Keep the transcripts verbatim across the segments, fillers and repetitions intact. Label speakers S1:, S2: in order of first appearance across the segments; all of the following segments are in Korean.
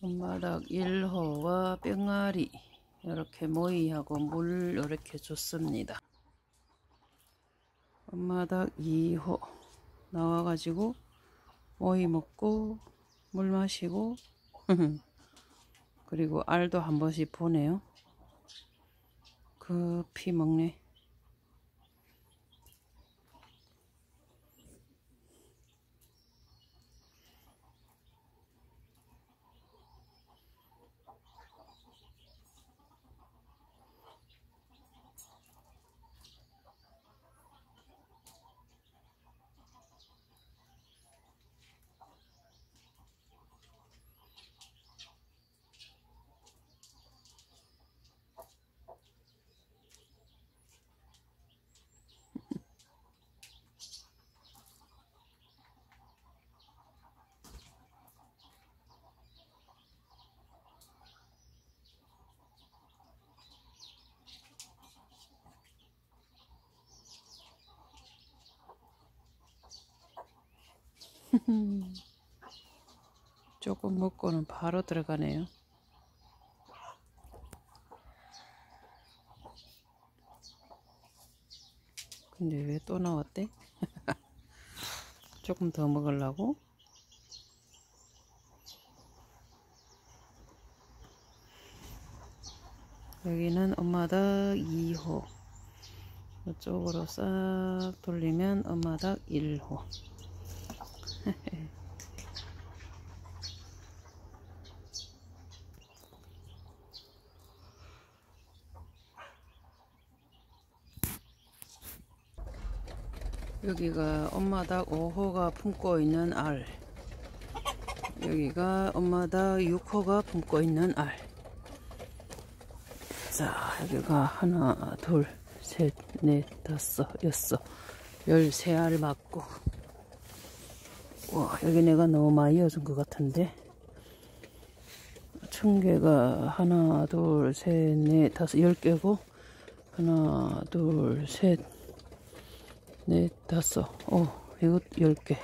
S1: 엄마닭 일 호와 뿅아리 이렇게 모이하고 물 이렇게 줬습니다. 엄마닭 이 호 나와가지고 모이 먹고 물 마시고 그리고 알도 한 번씩 보내요. 급히 먹네. 조금 먹고는 바로 들어가네요. 근데 왜 또 나왔대? 조금 더 먹으려고? 여기는 엄마닭 이 호, 이쪽으로 싹 돌리면 엄마닭 일 호. 여기가 엄마닭 오 호가 품고 있는 알, 여기가 엄마닭 육 호가 품고 있는 알. 자, 여기가 하나, 둘, 셋, 넷, 다섯, 여섯, 열세 알 맞고. 와, 여기 내가 너무 많이 여준 것 같은데. 청개가 하나, 둘, 셋, 넷, 다섯, 열 개고, 하나, 둘, 셋, 넷, 다섯, 오, 이거 열 개.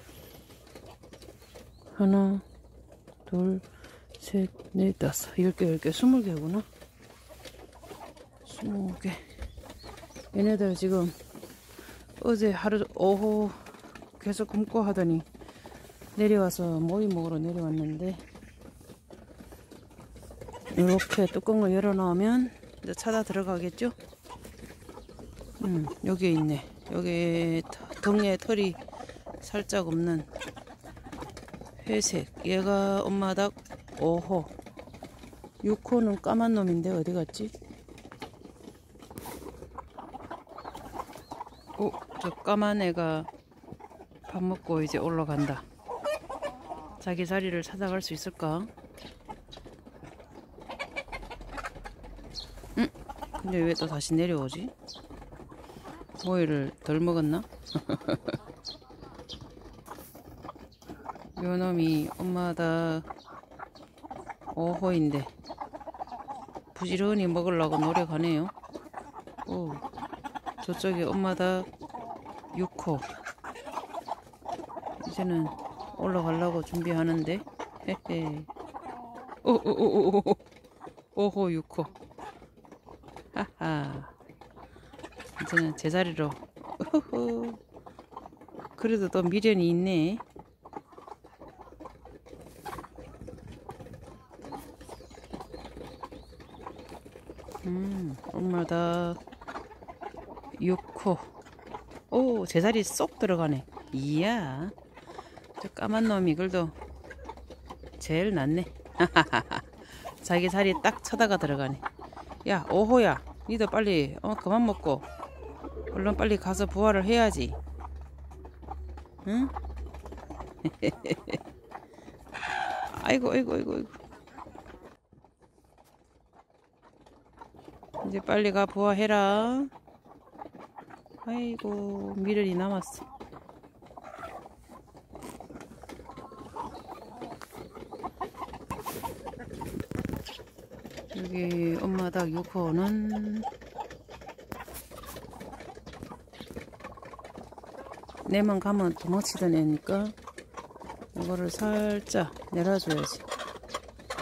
S1: 하나, 둘, 셋, 넷, 다섯, 열 개, 열 개, 스물 개구나. 스무 개. 얘네들 지금 어제 하루 오후 계속 굶고 하더니 내려와서 모이 먹으러 내려왔는데, 이렇게 뚜껑을 열어 놓으면 이제 찾아 들어가겠죠? 음, 여기에 있네. 여기 등에 털이 살짝 없는 회색. 얘가 엄마닭 오 호. 육 호는 까만 놈인데 어디 갔지? 오, 저 까만 애가 밥 먹고 이제 올라간다. 자기 자리를 찾아갈 수 있을까? 응? 근데 왜 또 다시 내려오지? 모이를 덜 먹었나? 요 놈이 엄마닭 오 호인데 부지런히 먹으려고 노력하네요. 오, 저쪽에 엄마닭 육 호. 이제는 올라가려고 준비하는데. 헤헤. 오오오오오 오 호 육 호. 하하. 이제는 제자리로. 우후후. 그래도 또 미련이 있네. 음, 엄마닭 육 호. 오, 제자리 쏙 들어가네. 이야, 저 까만 놈이 그래도 제일 낫네. 자기 자리 딱 쳐다가 들어가네. 야, 오 호야, 니도 빨리 어 그만 먹고 얼른 빨리 가서 부화를 해야지. 응? 아이고 아이고 아이고 아이고. 이제 빨리 가 부화해라. 아이고, 미련이 남았어. 여기 엄마닭 육 호는 내만 가면 도망치던 애니까 이거를 살짝 내려줘야지.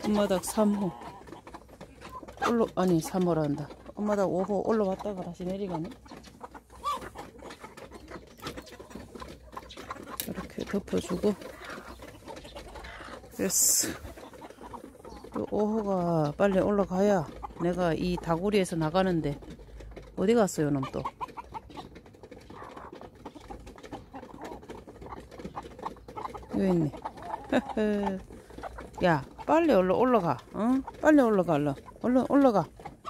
S1: 엄마 닭 삼 호 올라, 아니 삼 호란다. 엄마 닭 오 호 올라왔다가 다시 내려가네. 이렇게 덮어주고 됐어. 오 호가 빨리 올라가야 내가 이 다구리에서 나가는데. 어디 갔어요 놈 또? 여기 있네. 야 빨리 얼른 올라가. 어? 빨리 올라가. 얼른 얼른 올라가.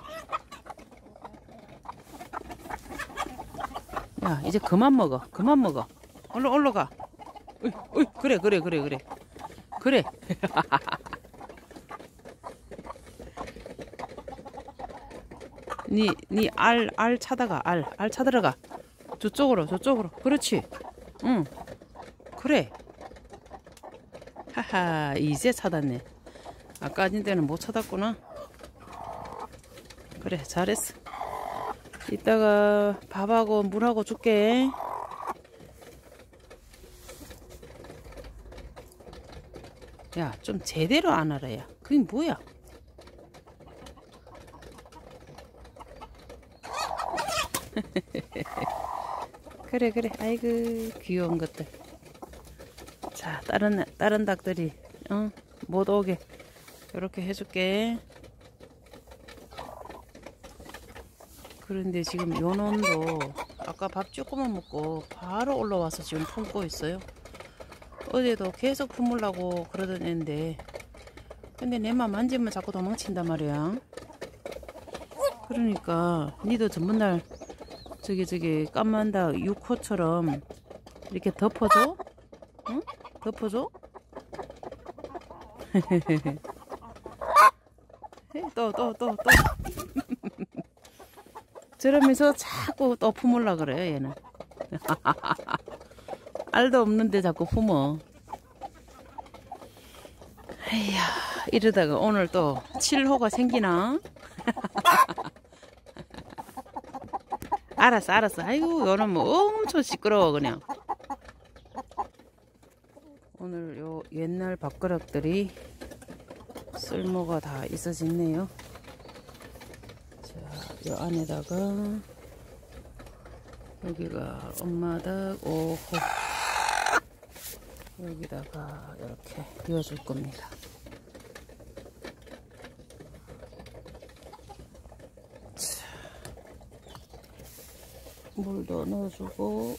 S1: 야 이제 그만 먹어. 그만 먹어. 얼른 올라가. 어이, 어이, 그래 그래 그래 그래 그래. 니, 니, 알, 알 찾아가, 알, 알 찾으러가. 저쪽으로, 저쪽으로. 그렇지. 응. 그래. 하하, 이제 찾았네. 아까 아닌 데는 못 찾았구나. 그래, 잘했어. 이따가 밥하고 물하고 줄게. 야, 좀 제대로 안 알아, 야. 그게 뭐야? 그래 그래. 아이고 귀여운 것들. 자 다른 다른 닭들이 어? 못 오게 이렇게 해줄게. 그런데 지금 요놈도 아까 밥 조금만 먹고 바로 올라와서 지금 품고 있어요. 어제도 계속 품으려고 그러던 애인데 근데 내만 만지면 자꾸 도망친단 말이야. 그러니까 니도 전문날 저기 저기 까만닭 육 호처럼 이렇게 덮어줘? 응? 덮어줘? 또 또 또 또 저러면서 자꾸 또 품으려 그래 얘는. 알도 없는데 자꾸 품어. 에이야 이러다가 오늘 또 칠 호가 생기나? 알았어 알았어. 아이고 요런 뭐 엄청 시끄러워 그냥. 오늘 요 옛날 밥그릇들이 쓸모가 다 있어졌네요. 자, 요 안에다가 여기가 엄마닭 오 호 여기다가 이렇게 비워줄 겁니다. 물도 넣어주고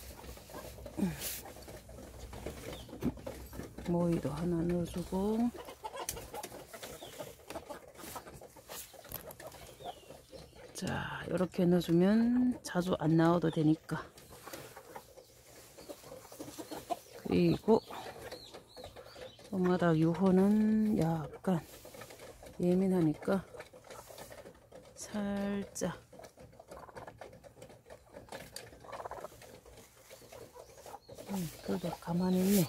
S1: 모이도 하나 넣어주고 자 이렇게 넣어주면 자주 안 나와도 되니까. 그리고 엄마닭 육 호는 약간 예민하니까 살짝 음, 그래도 가만히 있네.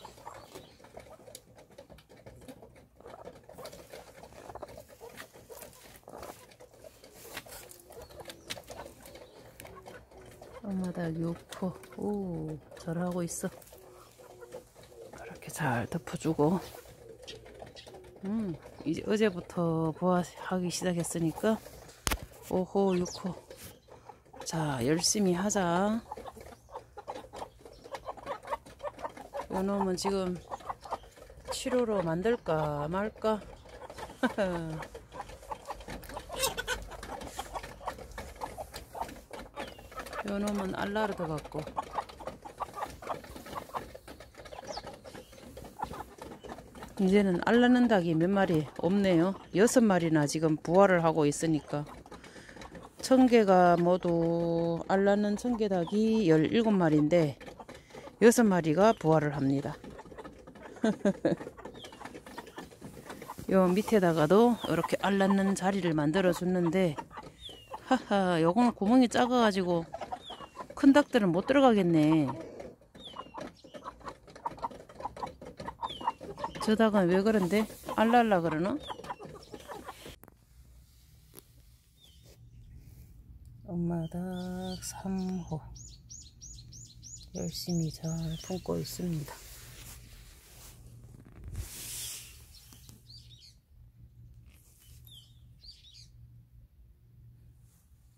S1: 엄마닭 육 호 오 잘하고 있어. 이렇게 잘 덮어주고 음 이제 어제부터 부화하기 시작했으니까 오 호 육 호 자 열심히 하자. 요놈은 지금 칠 호로 만들까 말까. 요놈은 알라르도 같고 이제는 알라는 닭이 몇 마리 없네요. 여섯 마리나 지금 부화를 하고 있으니까 청개가 모두 알라는 청개닭이 열일곱 마리인데 여섯 마리가 부화를 합니다. 요 밑에다가도 이렇게 알낳는 자리를 만들어 줬는데 하하 요거는 구멍이 작아가지고 큰 닭들은 못 들어가겠네. 저 닭은 왜 그런데? 알랄라 그러나? 엄마닭 삼 호 열심히 잘 품고 있습니다.